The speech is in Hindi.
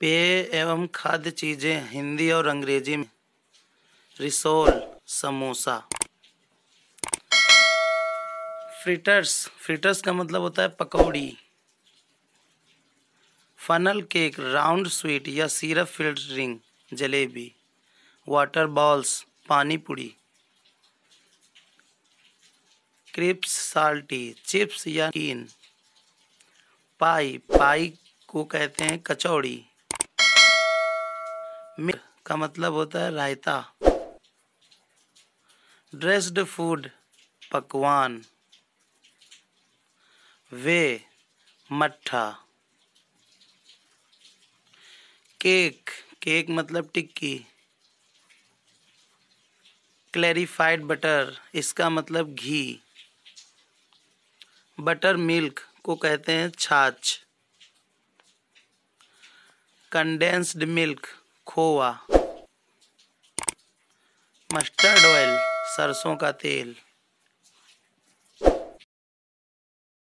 पेय एवं खाद्य चीज़ें हिंदी और अंग्रेजी में रिसोल, समोसा। फ्रिटर्स, फ्रिटर्स का मतलब होता है पकौड़ी। फनल केक, राउंड स्वीट या syrup filled ring, jalebi. Water balls, pani puri. Cripps, salty, chips या कीन। पाई, पाई को कहते हैं कचौड़ी। मिल्क का मतलब होता है रायता। ड्रेस्ड फूड, पकवान। वे, मट्ठा। केक, केक मतलब टिक्की। क्लैरिफाइड बटर, इसका मतलब घी। बटर मिल्क को कहते हैं छाछ। Condensed milk, khoa. Mustard oil, सरसों का तेल।